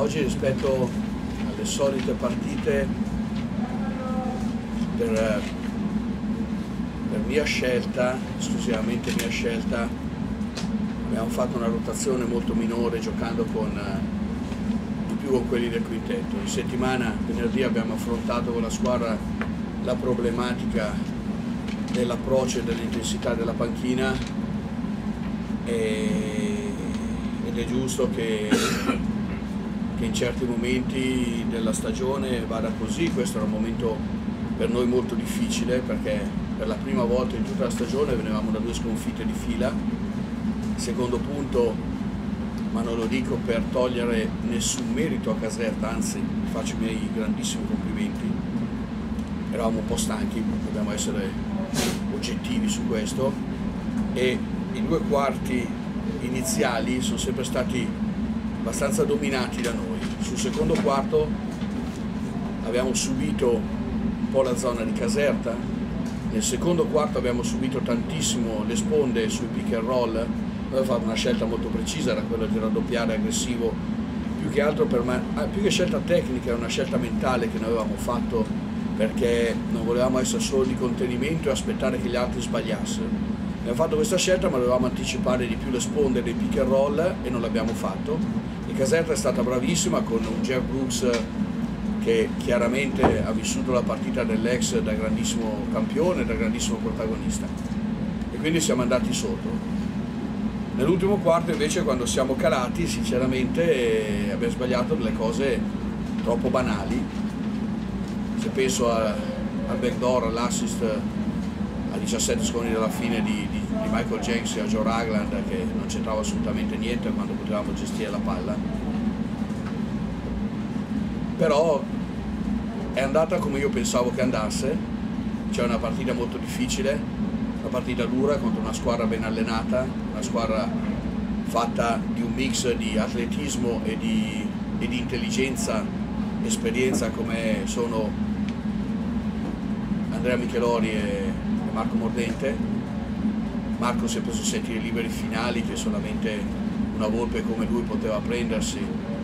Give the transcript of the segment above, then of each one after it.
oggi rispetto alle solite partite, per mia scelta, esclusivamente mia scelta, abbiamo fatto una rotazione molto minore giocando di più con quelli del quintetto. In settimana, venerdì, abbiamo affrontato con la squadra la problematica dell'approccio e dell'intensità della panchina ed è giusto che in certi momenti della stagione vada così. Questo era un momento per noi molto difficile, perché per la prima volta in tutta la stagione venivamo da 2 sconfitte di fila. Secondo punto, ma non lo dico per togliere nessun merito a Caserta, anzi faccio i miei grandissimi complimenti, eravamo un po' stanchi, dobbiamo essere oggettivi su questo, e i 2 quarti iniziali sono sempre stati abbastanza dominati da noi. Sul secondo quarto abbiamo subito un po' la zona di Caserta, nel secondo quarto abbiamo subito tantissimo le sponde sui pick and roll. Noi avevamo fatto una scelta molto precisa, era quella di raddoppiare aggressivo, più che altro più che scelta tecnica, era una scelta mentale che noi avevamo fatto, perché non volevamo essere solo di contenimento e aspettare che gli altri sbagliassero. Abbiamo fatto questa scelta, ma dovevamo anticipare di più le sponde dei pick and roll e non l'abbiamo fatto. E Caserta è stata bravissima con un Jeff Brooks che chiaramente ha vissuto la partita dell'ex da grandissimo campione, da grandissimo protagonista, e quindi siamo andati sotto. Nell'ultimo quarto invece, quando siamo calati, sinceramente abbiamo sbagliato delle cose troppo banali. Se penso al backdoor, all'assist a 17 secondi dalla fine di Michael Jenks e a Joe Ragland, che non c'entrava assolutamente niente quando potevamo gestire la palla. Però è andata come io pensavo che andasse. C'è una partita molto difficile, una partita dura contro una squadra ben allenata, una squadra fatta di un mix di atletismo e di intelligenza, esperienza, come sono Andrea Michelori e Marco Mordente. Marco si è preso 7 tiri liberi finali che solamente una volpe come lui poteva prendersi.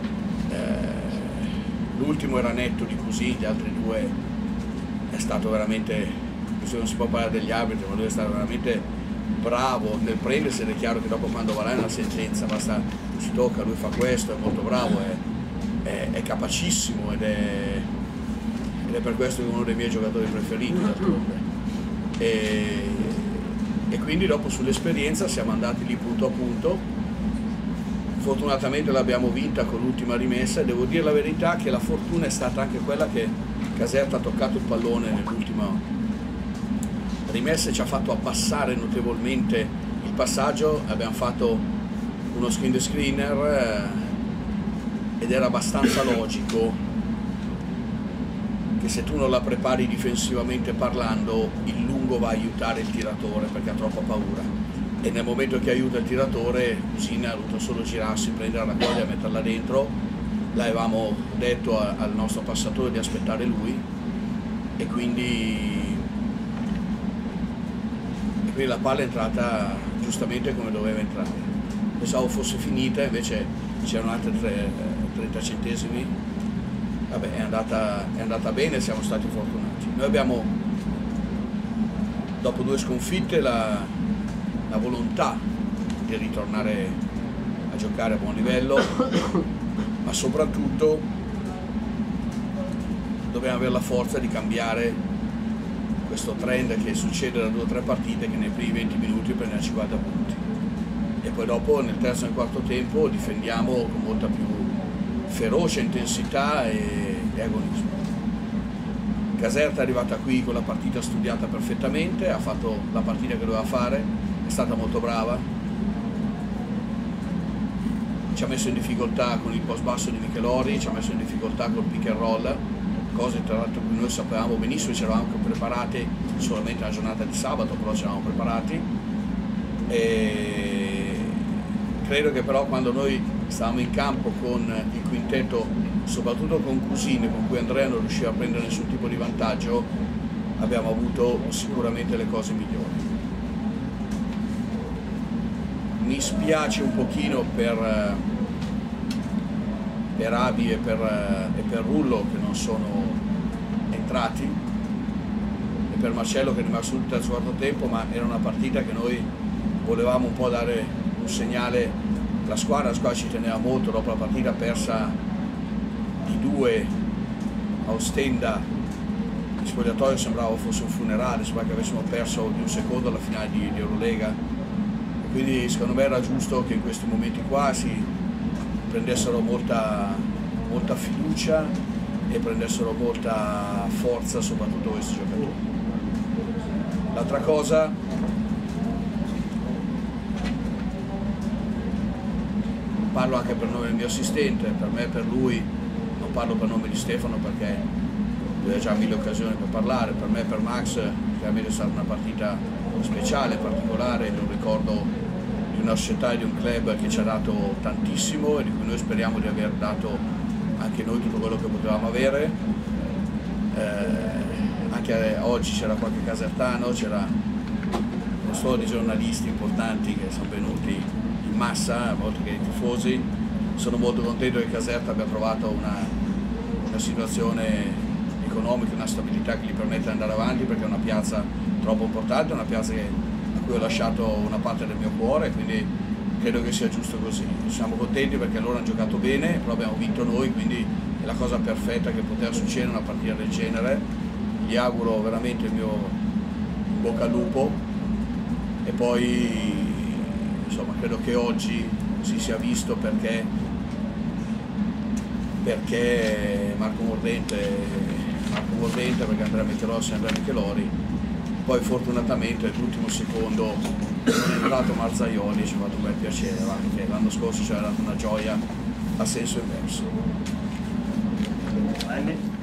L'ultimo era netto di così, gli altri 2 è stato veramente, non si può parlare degli arbitri, ma lui è stato veramente bravo nel prendersi, ed è chiaro che dopo, quando va là, è una sentenza, basta, si tocca, lui fa questo, è molto bravo, è capacissimo, ed è per questo che è uno dei miei giocatori preferiti, d'altronde. E quindi dopo, sull'esperienza, siamo andati lì punto a punto. Fortunatamente l'abbiamo vinta con l'ultima rimessa, e devo dire la verità che la fortuna è stata anche quella che Caserta ha toccato il pallone nell'ultima rimessa e ci ha fatto abbassare notevolmente il passaggio. Abbiamo fatto uno screen the screener ed era abbastanza logico che se tu non la prepari difensivamente parlando, il lungo va a aiutare il tiratore perché ha troppa paura, e nel momento che aiuta il tiratore, Cusina ha dovuto solo girarsi, prendere la raccolta e metterla dentro. L'avevamo detto al nostro passatore di aspettare lui, e quindi la palla è entrata giustamente come doveva entrare. Pensavo fosse finita, invece c'erano altri 30 centesimi. Vabbè, è andata bene, siamo stati fortunati. Noi abbiamo, dopo 2 sconfitte, la volontà di ritornare a giocare a buon livello, ma soprattutto dobbiamo avere la forza di cambiare questo trend che succede da 2 o 3 partite, che nei primi 20 minuti prendiamo 50 punti e poi dopo nel terzo e nel quarto tempo difendiamo con molta più ferocia, intensità e agonismo. Caserta è arrivata qui con la partita studiata perfettamente, ha fatto la partita che doveva fare, è stata molto brava, ci ha messo in difficoltà con il post basso di Michelori, ci ha messo in difficoltà col pick and roll, cose tra l'altro che noi sapevamo benissimo, ci eravamo preparati solamente la giornata di sabato, però ci eravamo preparati. E credo che però, quando noi stavamo in campo con il quintetto, soprattutto con Cusine, con cui Andrea non riusciva a prendere nessun tipo di vantaggio, abbiamo avuto sicuramente le cose migliori. Mi spiace un pochino per per Abi e per Rullo che non sono entrati, e per Marcello che è rimasto tutto al quarto tempo, ma era una partita che noi volevamo un po' dare un segnale. La squadra ci teneva molto. Dopo la partita persa di 2 a Ostenda, il spogliatoio sembrava fosse un funerale, sembrava che avessimo perso di un secondo alla finale di Eurolega, e quindi secondo me era giusto che in questi momenti qua si prendessero molta fiducia e prendessero molta forza, soprattutto questi giocatori. L'altra cosa, parlo anche per nome del mio assistente, per me e per lui, non parlo per nome di Stefano perché lui ha già 1000 occasioni per parlare. Per me e per Max chiaramente è stata una partita speciale, particolare, un ricordo di una società e di un club che ci ha dato tantissimo e di cui noi speriamo di aver dato anche noi tutto quello che potevamo avere. Anche oggi c'era qualche casertano, c'era non solo dei giornalisti importanti che sono venuti in massa, oltre che i tifosi. Sono molto contento che Caserta abbia trovato una situazione economica, una stabilità che gli permette di andare avanti, perché è una piazza troppo importante, una piazza a cui ho lasciato una parte del mio cuore, quindi credo che sia giusto così. Siamo contenti perché loro hanno giocato bene, però abbiamo vinto noi, quindi è la cosa perfetta che poteva succedere in una partita del genere. Gli auguro veramente il mio in bocca al lupo, e poi insomma credo che oggi si sia visto perché Marco Mordente, perché Andrea Michelossi e Andrea Michelori. Poi fortunatamente all'ultimo secondo è entrato Marzaioli e ci ha fatto un bel piacere, perché l'anno scorso ci aveva dato una gioia a senso inverso.